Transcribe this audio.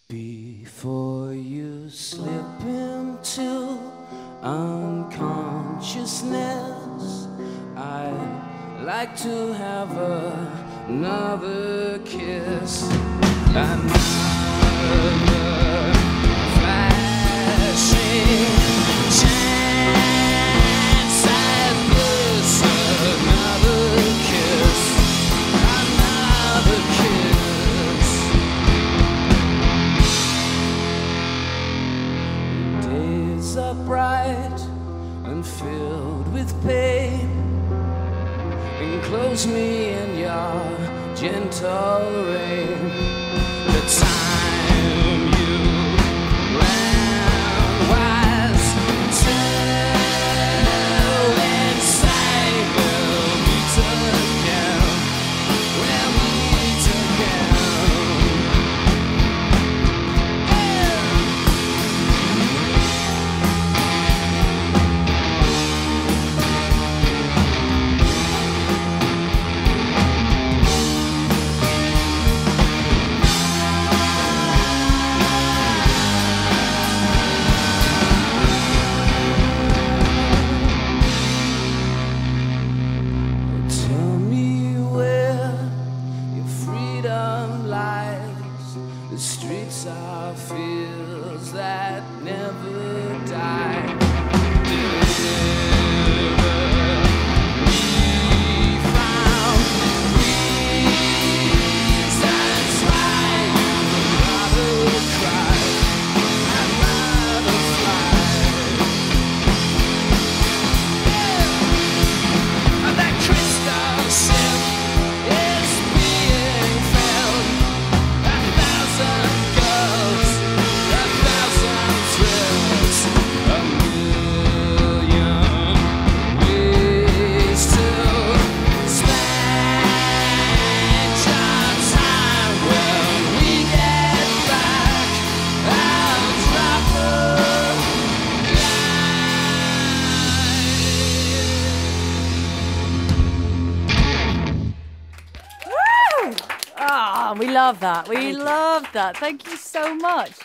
Before you slip into unconsciousness, I'd like to have another kiss. Another flashing chance at this. Another kiss. Another kiss. Days are bright and filled with pain. Enclose me in your gentle rain. The time you ran was till inside. We'll meet again. We'll meet the streets are fields that never die. Deliver me from reasons why you'd rather cry. I'd rather fly. And that crystal ship is being filled. We love that. We love that. Thank you so much.